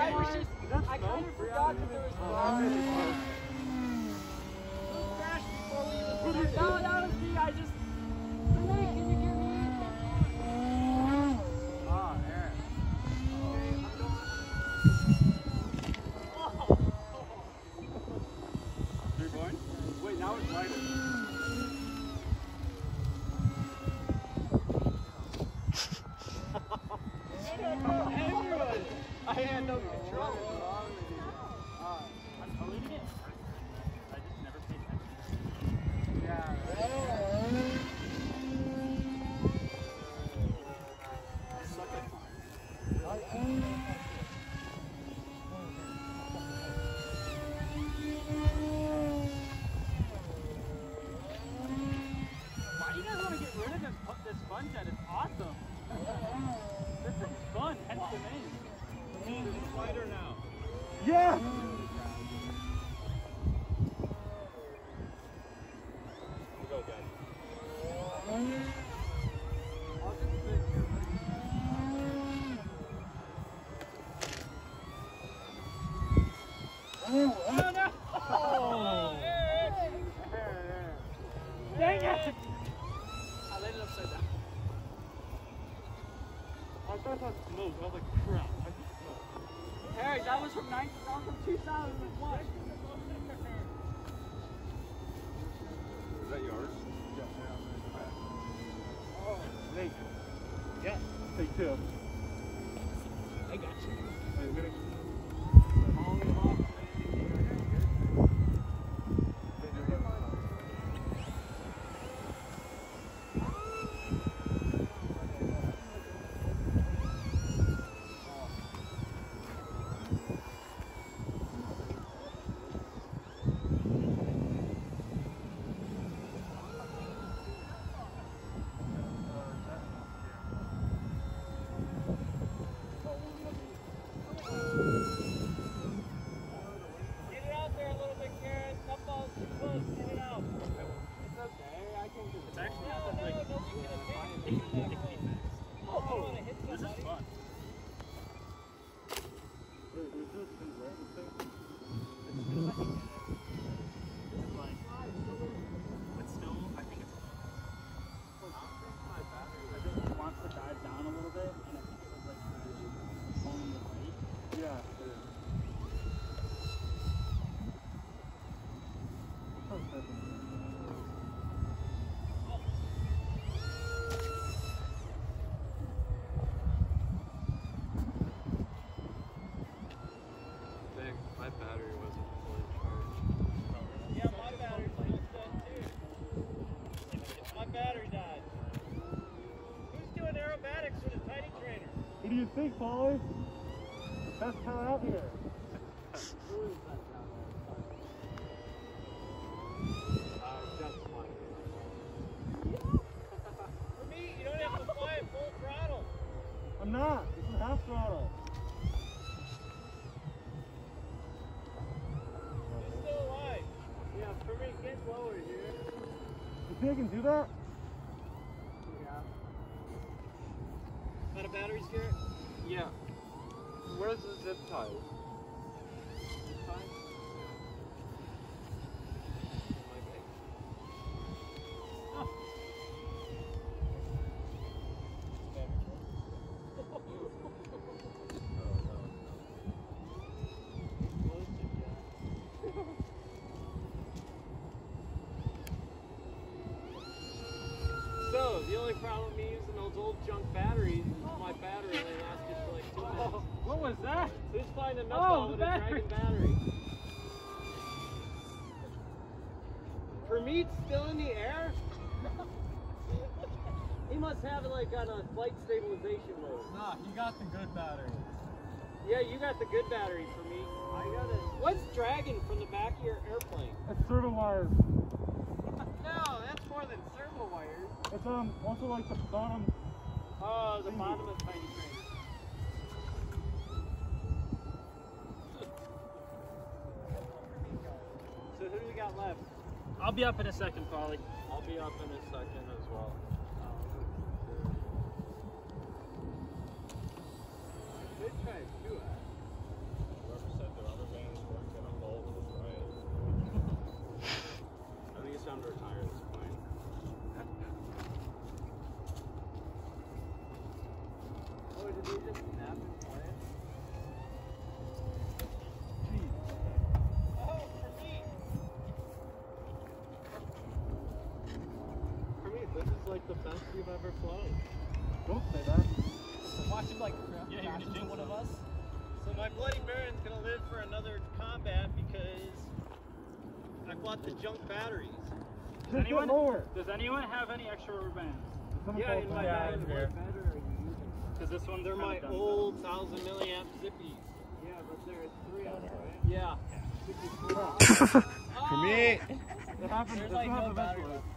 I kind of forgot that there was fire. Those crashed before we even started. No, that was me. I just. Renee, can you give me in? Oh, Aaron. Okay, I'm going. Oh. You're going? Wait, now it's lighter. Everyone! I had no control. I'm leaving it. I just never paid attention. Yeah. I suck at fire. Why do you guys want to get rid of this fun jet? It's awesome. This is fun, hence the name. It's lighter now. Yeah! We'll go, guys. Oh, no! Oh! Dang it! I laid it upside down. I thought that was smoke. I was like, crap. Eric, that was from 2001. Is that yours? Yeah. Oh, Nate. Yeah. Take two. I got you. Wait, I'm gonna... My battery wasn't fully charged. Yeah, my battery's almost dead too. My battery died. Who's doing aerobatics with a tiny trainer? What do you think, Polly? Best car out here. Who is best out there? Just one. For me, you don't have to fly at full throttle. I'm not. This is half throttle. Lower here. You think I can do that? Yeah. Got a battery scare? Yeah. Where's the zip tie? Zip tie? Oh. So, the only problem with me using those old junk batteries is my battery only lasted for like 2 minutes. What was that? Who's finding enough out with a Dragon battery? For me, it's still in the air. He must have it like on a flight stabilization mode. Nah, you got the good battery. Yeah, you got the good battery for me. I got it. What's dragging from the back of your airplane? It's servo wires. No, that's more than servo wires. It's also like the bottom. Oh, the bottom of tiny trainer. So who do we got left? I'll be up in a second, Polly. I'll be up in a second as well. Good try, too. ever flown. Don't say that. Watch him like crash into one of us. So my Bloody Baron's gonna live for another combat because I bought the junk batteries. Does anyone have any extra rubber bands? Yeah, in my bag. Because this one, They're my old 1000 milliamp zippies. Yeah, but there's 3 of them, right? Yeah. For me. It happens. There's like no battery left.